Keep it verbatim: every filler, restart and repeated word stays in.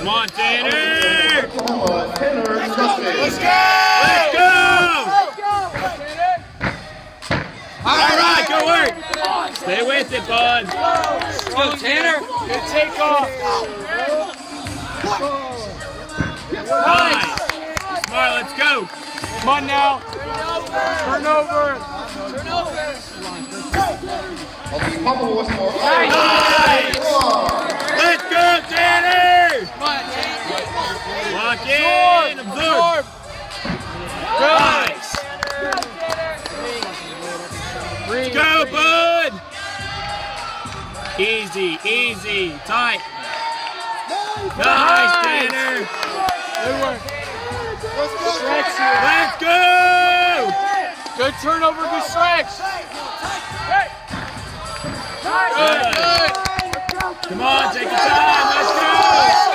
on, Tanner! Let's go! Let's go! All right, go work! Stay with it, bud. Let's go, Tanner! Good takeoff! Nice! Smart, let's go! Come on now! Turn over! Turn over! Nice! Let's go, Tanner! Come on, Tanner! Lock in! Absorb! Nice! Let's go, bud! Easy, easy, tight. Nice, Tanner! Good work! Let's go! Stretch here! Let's go! Good turnover, good stretch! Good. Come on, take your time, let's go!